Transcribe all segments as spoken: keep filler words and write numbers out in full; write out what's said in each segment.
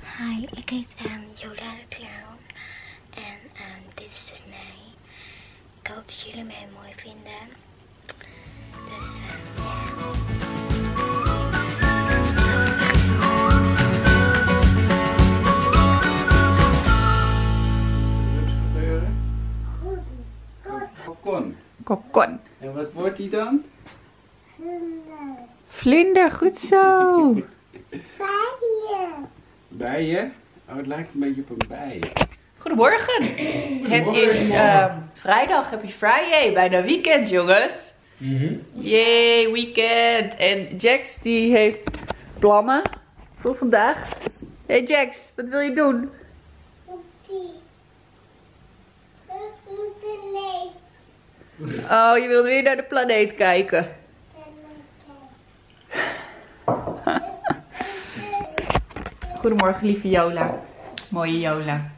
Hi, ik heet um, Jola de Clown en um, dit is dus mij. Ik hoop dat jullie mij mooi vinden. Dus um, ja. Kokon. Kokon. En wat wordt die dan? Vlinder. Vlinder, goed zo. Bijen. Bijen? Oh, het lijkt een beetje op een bij. Goedemorgen. Het is uh, vrijdag, happy Friday, bijna weekend jongens. Mm-hmm. Yay, weekend. En Jax die heeft plannen voor vandaag. Hey Jax, wat wil je doen? Oh, je wil weer naar de planeet kijken. Goedemorgen lieve Jola. Mooie Jola.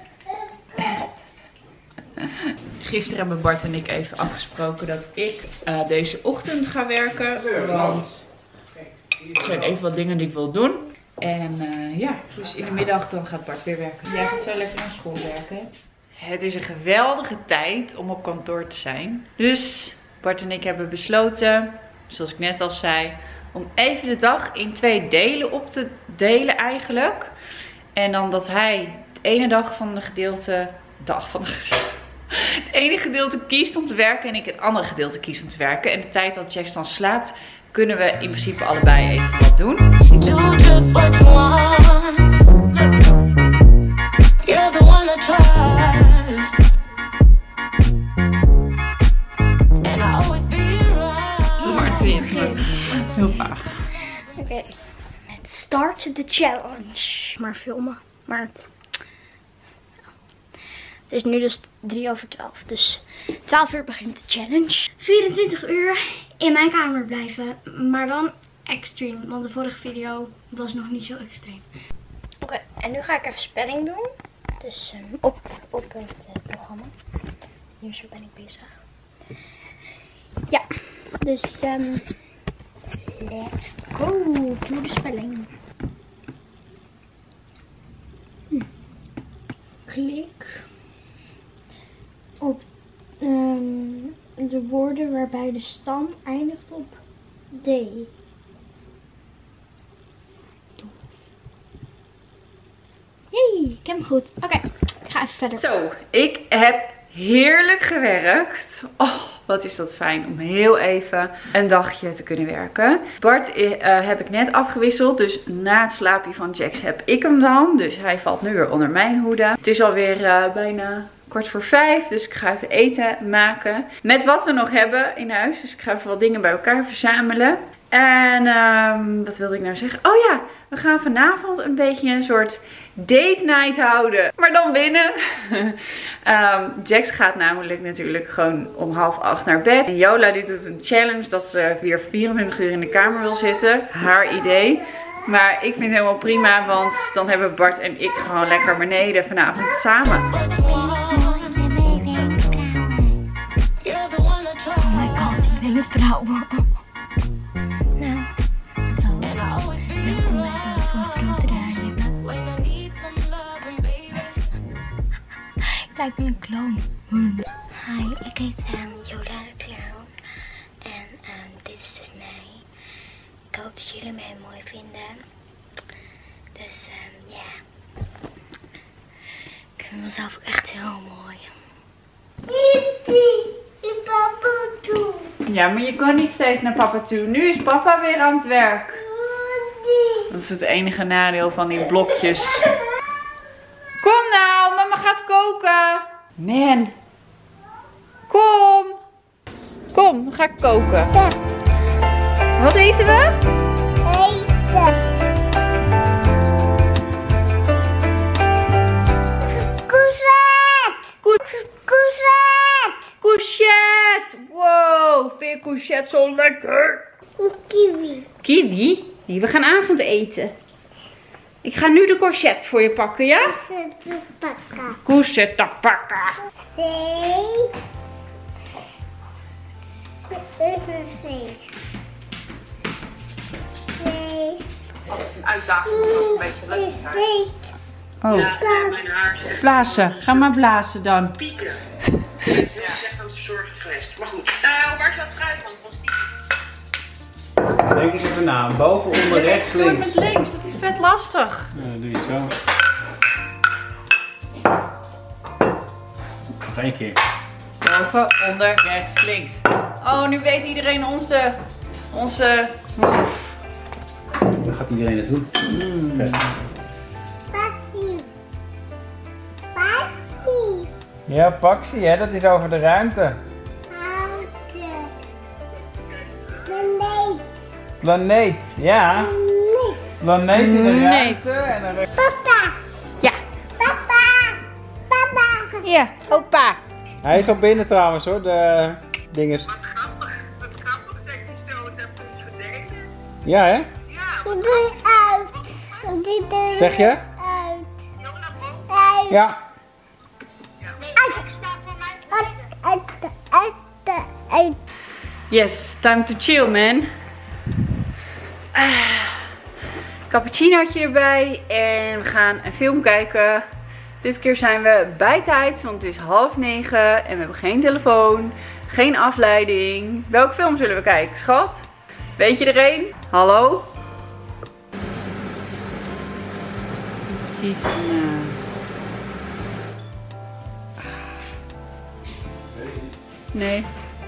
Gisteren hebben Bart en ik even afgesproken dat ik uh, deze ochtend ga werken. Want er zijn even wat dingen die ik wil doen. En uh, ja, dus in de middag dan gaat Bart weer werken. Jij gaat zo lekker naar school werken. Het is een geweldige tijd om op kantoor te zijn. Dus Bart en ik hebben besloten, zoals ik net al zei, om even de dag in twee delen op te delen eigenlijk. En dan dat hij het ene dag van de gedeelte, dag van de gedeelte, het ene gedeelte kiest om te werken en ik het andere gedeelte kies om te werken. En de tijd dat Jax dan slaapt, kunnen we in principe allebei even wat doen. Do just what you want. You're the one I trust. And I always be right. Maar het is heel vaag. Oké, okay. Let's start the challenge. Maar filmen, maar het... Het is nu dus drie over twaalf, dus twaalf uur begint de challenge. vierentwintig uur in mijn kamer blijven, maar dan extreme, want de vorige video was nog niet zo extreem. Oké, okay, en nu ga ik even spelling doen, dus um, op, op het uh, programma. Hier zo ben ik bezig. Ja, dus um, let's go to de spelling. Hm. Klik op um, de woorden waarbij de stam eindigt op D. Yay, ik heb hem goed. Oké, okay, ik ga even verder. Zo, ik heb heerlijk gewerkt. Oh, wat is dat fijn om heel even een dagje te kunnen werken. Bart uh, heb ik net afgewisseld. Dus na het slaapje van Jax heb ik hem dan. Dus hij valt nu weer onder mijn hoede. Het is alweer uh, bijna kwart voor vijf. Dus ik ga even eten maken. Met wat we nog hebben in huis. Dus ik ga even wat dingen bij elkaar verzamelen. En um, wat wilde ik nou zeggen? Oh ja, we gaan vanavond een beetje een soort date night houden. Maar dan binnen. um, Jax gaat namelijk natuurlijk gewoon om half acht naar bed. En Jola die doet een challenge dat ze weer vierentwintig uur in de kamer wil zitten. Haar idee. Maar ik vind het helemaal prima, want dan hebben Bart en ik gewoon lekker beneden vanavond samen. Oh my god, ik wil trouwen. Nou, welkom bij de grote radio. Ik lijk me een clown. Hi, ik heet um, Jola de Clown en um, dit is dus mij. Ik hoop dat jullie mij mooi vinden. Dus um, ja, yeah. Ik vind mezelf ook echt heel mooi. Ja, maar je kan niet steeds naar papa toe. Nu is papa weer aan het werk. Dat is het enige nadeel van die blokjes. Kom nou, mama gaat koken. Man. Kom. Kom, dan ga ik koken. Wat eten we? Eten. Courgette! Wow, vind je courgette zo lekker? Kiwi. Kiwi? Nee, we gaan avondeten. Ik ga nu de courgette voor je pakken, ja? Courgette pakken. Courgette pakken. Twee. Even twee. Twee. Oh, het is een uitdaging om het een beetje leuk te krijgen. Oh, Ja, mijn haar is echt blazen. Ga maar blazen dan. pieken. Mensen willen zeggen dat ze zorgen geflasht. Maar goed. Nou, waar is dat trui van? Van Steve? Denk ik even na. Boven, onder, rechts, Doe het links. met links, dat is vet lastig. Ja, dan doe je zo. Nog één keer. Boven, onder, rechts, links. Oh, nu weet iedereen onze, onze move. Daar gaat iedereen naartoe. Mm. Vet. Passie. Passie. Ja, Paxi, hè? Dat is over de ruimte. Houtje. Planeet. Planeet, ja. Nee. Planeet in de Planeet. ruimte. En dan... Papa. Ja, Papa. Papa. ja, opa. Hij is al binnen trouwens hoor, de dinges. Wat grappig. Wat grappig dat je zo het hebt verdelen. Ja, hè? Ja, Die doe uit. Die doe Zeg je? uit. Jona boven. Uit. Ja. Nee, ik sta voor mij. Uit. Uit. Uit. Uit. Yes, time to chill, man. Ah, cappuccinootje erbij en we gaan een film kijken. Dit keer zijn we bij tijd, want het is half negen en we hebben geen telefoon, geen afleiding. Welke film zullen we kijken, schat? Weet je er een? Hallo? Kies. Nee.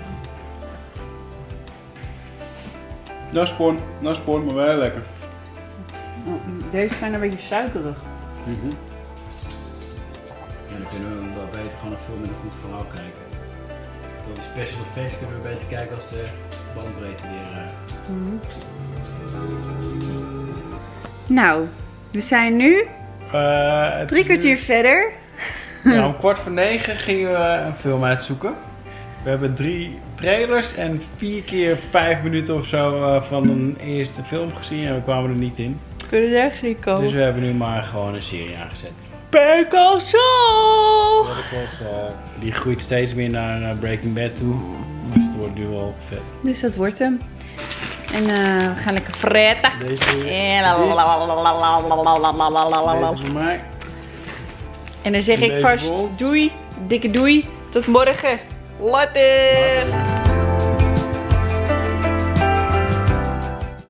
No spawn, no spawn, maar wel lekker. Deze zijn een beetje suikerig. Mm-hmm. En dan kunnen we wel beter gewoon een film met een goed verhaal kijken. Voor de special effects kunnen we beter kijken als de bandbreedte weer... Uh... Nou, we zijn nu Uh, het drie is kwartier nu- verder. Nou, om kwart voor negen gingen we een film uitzoeken. We hebben drie trailers en vier keer vijf minuten of zo uh, van een eerste film gezien en we kwamen er niet in. Kunnen we nergens in komen. Dus we hebben nu maar gewoon een serie aangezet. Better Saul! Uh, die groeit steeds meer naar, naar Breaking Bad toe. Dus het wordt nu wel vet. Dus dat wordt hem. En uh, we gaan lekker fretten. Deze, En deze, lalalalalalalalalalalalala. deze voor mij. En dan zeg ik Deze vast Bolt. doei, dikke doei, tot morgen. Later!